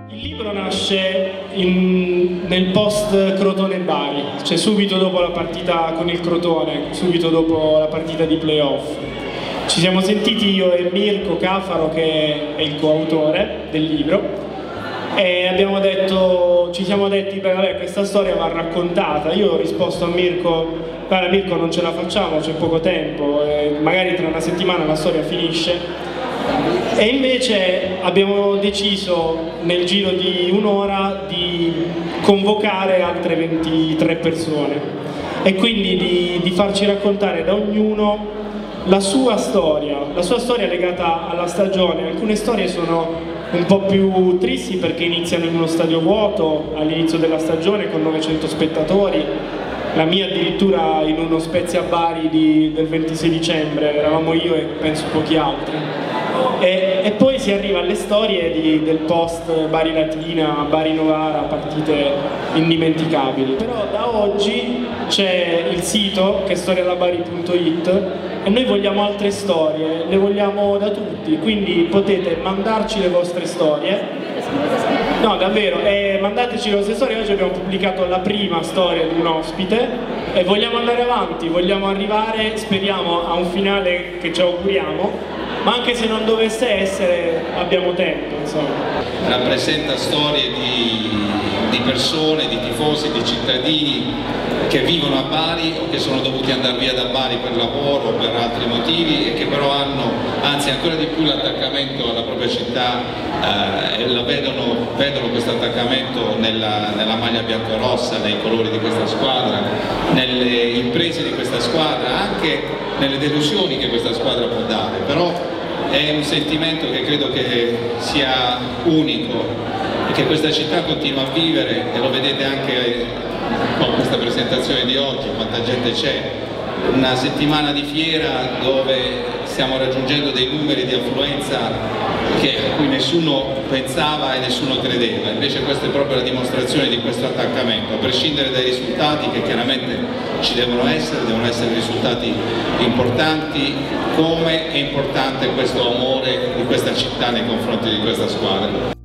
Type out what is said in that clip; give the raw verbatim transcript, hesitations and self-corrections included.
Il libro nasce in, nel post Crotone-Bari, cioè subito dopo la partita con il Crotone, subito dopo la partita di playoff. Ci siamo sentiti io e Mirko Cafaro, che è il coautore del libro, e abbiamo detto, ci siamo detti, beh vabbè, questa storia va raccontata. Io ho risposto a Mirko, guarda Mirko, non ce la facciamo, c'è poco tempo, e magari tra una settimana la storia finisce. E invece abbiamo deciso nel giro di un'ora di convocare altre ventitré persone e quindi di, di farci raccontare da ognuno la sua storia, la sua storia legata alla stagione. Alcune storie sono un po' più tristi perché iniziano in uno stadio vuoto all'inizio della stagione con novecento spettatori, la mia addirittura in uno Spezia Bari di, del ventisei dicembre, eravamo io e penso pochi altri. E, e poi si arriva alle storie di, del post Bari Latina, Bari Novara, partite indimenticabili. Però da oggi c'è il sito che è storialabari punto it e noi vogliamo altre storie, le vogliamo da tutti, quindi potete mandarci le vostre storie. No, davvero, eh, mandateci le vostre storie. Oggi abbiamo pubblicato la prima storia di un ospite e vogliamo andare avanti, vogliamo arrivare, speriamo, a un finale che ci auguriamo. Ma anche se non dovesse essere, abbiamo tempo, insomma. Rappresenta storie di, di persone, di tifosi, di cittadini che vivono a Bari o che sono dovuti andare via da Bari per lavoro o per altri motivi e che però hanno, anzi ancora di più, l'attaccamento alla propria città eh, e la vedono, vedono questo attaccamento nella, nella maglia biancorossa, nei colori di questa squadra, nelle imprese di questa squadra, anche nelle delusioni che questa squadra può dare. Però è un sentimento che credo che sia unico e che questa città continua a vivere, e lo vedete anche con questa presentazione di oggi, quanta gente c'è. Una settimana di fiera dove stiamo raggiungendo dei numeri di affluenza che, a cui nessuno pensava e nessuno credeva. Invece questa è proprio la dimostrazione di questo attaccamento, a prescindere dai risultati che chiaramente ci devono essere, devono essere risultati importanti, come è importante questo amore di questa città nei confronti di questa squadra.